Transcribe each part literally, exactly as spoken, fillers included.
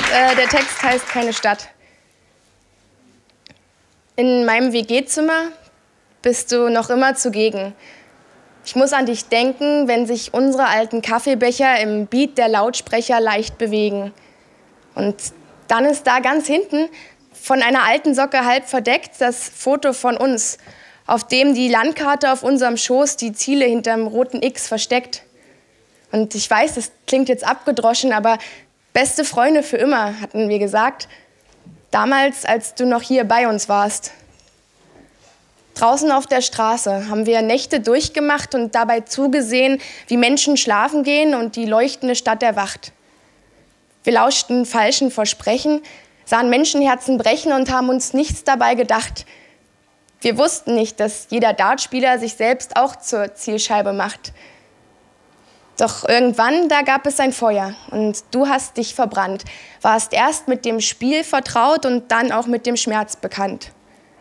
äh, der Text heißt Keine Stadt. In meinem W G-Zimmer bist du noch immer zugegen. Ich muss an dich denken, wenn sich unsere alten Kaffeebecher im Beat der Lautsprecher leicht bewegen. Und dann ist da ganz hinten, von einer alten Socke halb verdeckt, das Foto von uns, auf dem die Landkarte auf unserem Schoß die Ziele hinterm roten X versteckt. Und ich weiß, das klingt jetzt abgedroschen, aber beste Freunde für immer, hatten wir gesagt. Damals, als du noch hier bei uns warst. Draußen auf der Straße haben wir Nächte durchgemacht und dabei zugesehen, wie Menschen schlafen gehen und die leuchtende Stadt erwacht. Wir lauschten falschen Versprechen, sahen Menschenherzen brechen und haben uns nichts dabei gedacht. Wir wussten nicht, dass jeder Dartspieler sich selbst auch zur Zielscheibe macht. Doch irgendwann, da gab es ein Feuer und du hast dich verbrannt, warst erst mit dem Spiel vertraut und dann auch mit dem Schmerz bekannt.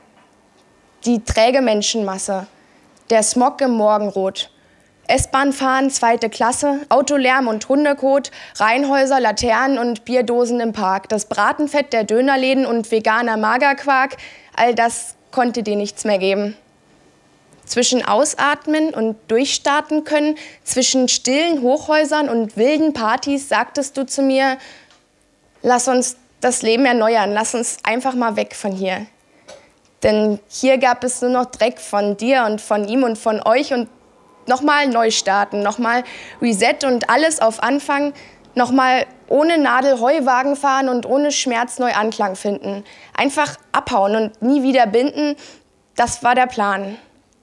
Die träge Menschenmasse, der Smog im Morgenrot, S-Bahn fahren, zweite Klasse, Autolärm und Hundekot, Reihenhäuser, Laternen und Bierdosen im Park, das Bratenfett der Dönerläden und veganer Magerquark, all das konnte dir nichts mehr geben. Zwischen Ausatmen und Durchstarten können, zwischen stillen Hochhäusern und wilden Partys sagtest du zu mir, lass uns das Leben erneuern, lass uns einfach mal weg von hier. Denn hier gab es nur noch Dreck von dir und von ihm und von euch und nochmal neu starten, nochmal Reset und alles auf Anfang, nochmal ohne Nadel Heuwagen fahren und ohne Schmerz neu Anklang finden. Einfach abhauen und nie wieder binden, das war der Plan.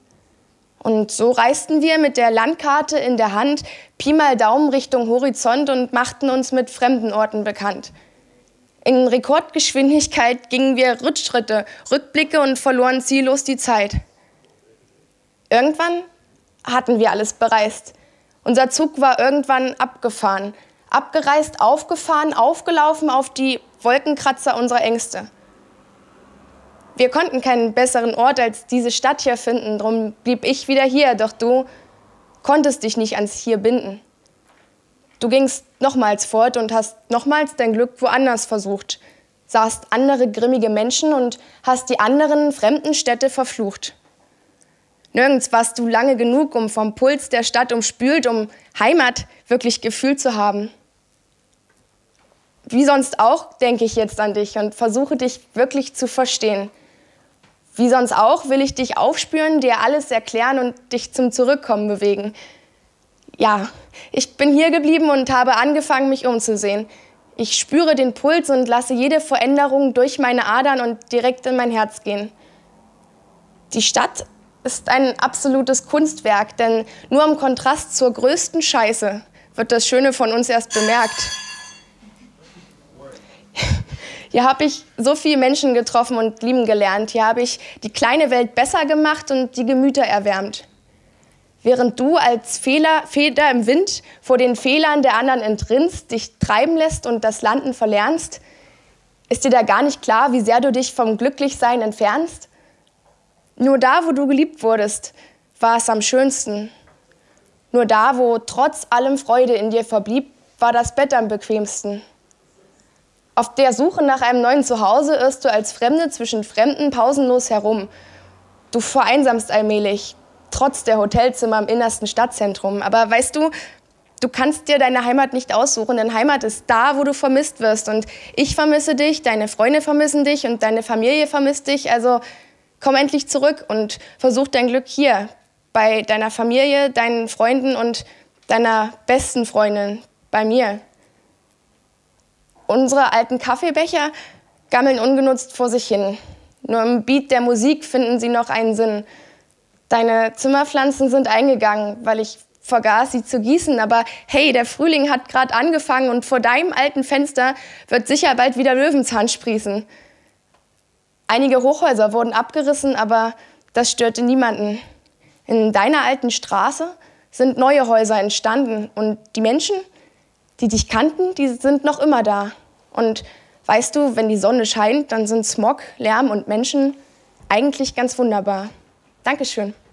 Und so reisten wir mit der Landkarte in der Hand, Pi mal Daumen Richtung Horizont und machten uns mit fremden Orten bekannt. In Rekordgeschwindigkeit gingen wir Rückschritte, Rückblicke und verloren ziellos die Zeit. Irgendwann hatten wir alles bereist. Unser Zug war irgendwann abgefahren. Abgereist, aufgefahren, aufgelaufen auf die Wolkenkratzer unserer Ängste. Wir konnten keinen besseren Ort als diese Stadt hier finden, drum blieb ich wieder hier, doch du konntest dich nicht ans Hier binden. Du gingst nochmals fort und hast nochmals dein Glück woanders versucht, sahst andere grimmige Menschen und hast die anderen fremden Städte verflucht. Nirgends warst du lange genug, um vom Puls der Stadt umspült, um Heimat wirklich gefühlt zu haben. Wie sonst auch denke ich jetzt an dich und versuche dich wirklich zu verstehen. Wie sonst auch will ich dich aufspüren, dir alles erklären und dich zum Zurückkommen bewegen. Ja, ich bin hier geblieben und habe angefangen, mich umzusehen. Ich spüre den Puls und lasse jede Veränderung durch meine Adern und direkt in mein Herz gehen. Die Stadt ist ein absolutes Kunstwerk, denn nur im Kontrast zur größten Scheiße wird das Schöne von uns erst bemerkt. Hier habe ich so viele Menschen getroffen und lieben gelernt. Hier habe ich die kleine Welt besser gemacht und die Gemüter erwärmt. Während du als Fehler, Feder im Wind vor den Fehlern der anderen entrinnst, dich treiben lässt und das Landen verlernst, ist dir da gar nicht klar, wie sehr du dich vom Glücklichsein entfernst? Nur da, wo du geliebt wurdest, war es am schönsten. Nur da, wo trotz allem Freude in dir verblieb, war das Bett am bequemsten. Auf der Suche nach einem neuen Zuhause irrst du als Fremde zwischen Fremden pausenlos herum. Du vereinsamst allmählich, trotz der Hotelzimmer im innersten Stadtzentrum. Aber weißt du, du kannst dir deine Heimat nicht aussuchen, denn Heimat ist da, wo du vermisst wirst. Und ich vermisse dich, deine Freunde vermissen dich und deine Familie vermisst dich. Also komm endlich zurück und versuch dein Glück hier, bei deiner Familie, deinen Freunden und deiner besten Freundin, bei mir. Unsere alten Kaffeebecher gammeln ungenutzt vor sich hin. Nur im Beat der Musik finden sie noch einen Sinn. Deine Zimmerpflanzen sind eingegangen, weil ich vergaß, sie zu gießen. Aber hey, der Frühling hat gerade angefangen und vor deinem alten Fenster wird sicher bald wieder Löwenzahn sprießen. Einige Hochhäuser wurden abgerissen, aber das störte niemanden. In deiner alten Straße sind neue Häuser entstanden und die Menschen, die dich kannten, die sind noch immer da. Und weißt du, wenn die Sonne scheint, dann sind Smog, Lärm und Menschen eigentlich ganz wunderbar. Dankeschön.